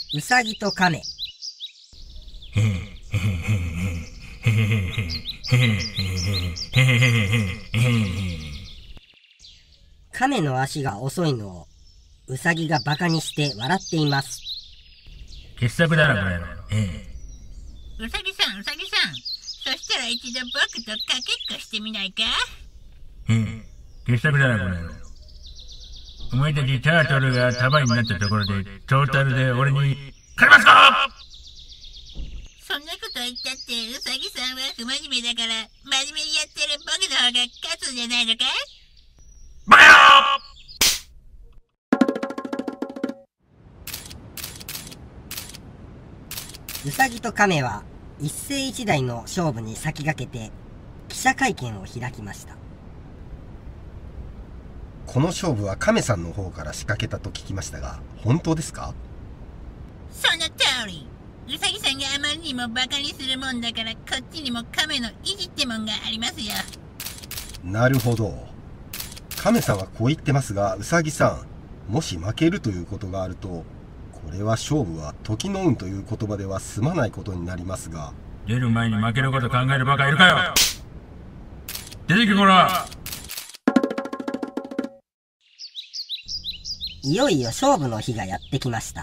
ウサギとカメ。カメの足が遅いのをウサギがバカにして笑っています。 傑作だなこれ。 ウサギさん、そしたら一度僕とかけっこしてみないか？ 傑作だなこれ。お前たちタートルが束になったところでトータルで俺に勝てますか？ そんなこと言ったってウサギさんは不真面目だから真面目にやってる僕の方が勝つんじゃないのか？ バカ野郎！ ウサギとカメは一世一代の勝負に先駆けて記者会見を開きました。 この勝負はカメさんの方から仕掛けたと聞きましたが、本当ですか？ その通り。ウサギさんがあまりにもバカにするもんだからこっちにもカメの意地ってもんがありますよ。 なるほど。カメさんはこう言ってますが、ウサギさん、もし負けるということがあると、これは勝負は時の運という言葉では済まないことになりますが。 出る前に負けること考えるバカいるかよ。出てきこら。 いよいよ勝負の日がやってきました。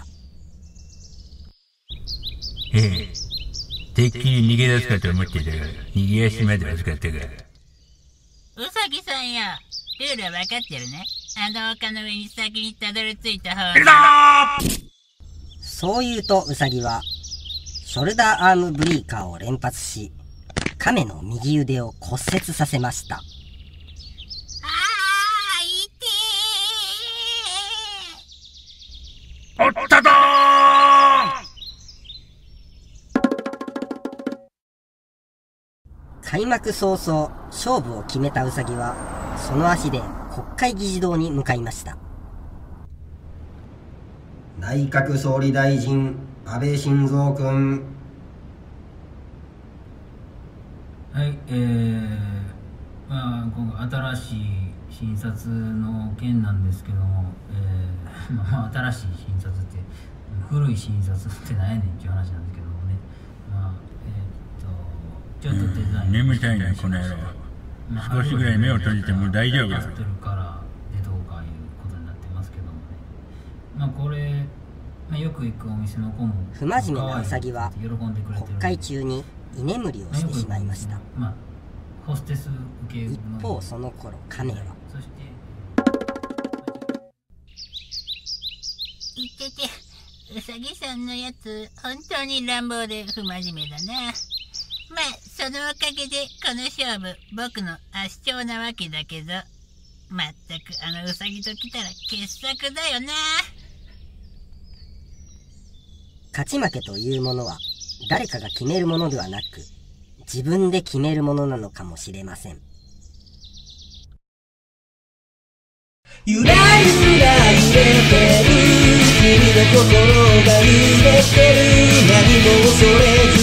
てっきり逃げ出すかと思っていたが、逃げ足まで預かったか。 ウサギさんよ、ルールは分かってるね。あの丘の上に先にたどり着いた方が。 そう言うとウサギはショルダーアームブリーカーを連発し、カメの右腕を骨折させました。 おったぞー！ 開幕早々勝負を決めたウサギはその足で国会議事堂に向かいました。 内閣総理大臣安倍晋三君。 はい、今回新しい診察の件なんですけども、新しい診察って古い診察って何やねんっていう話なんですけどもね、ちょっとデザイン眠たいなこの野郎。少しぐらい目を閉じても大丈夫だ。 ってるからでどうかいうことになってますけどもね、これ、よく行くお店の子も不真面目なウサギは国会中に居眠りをしてしまいました。 ホステス受け一方その頃カメは言ってて、ウサギさんのやつ本当に乱暴で不真面目だな。そのおかげでこの勝負僕の圧勝なわけだけど、まったくあのウサギと来たら傑作だよな。 勝ち負けというものは誰かが決めるものではなく自分で決めるものなのかもしれません。 ゆらゆら揺れてる君の心が揺れてる何も恐れず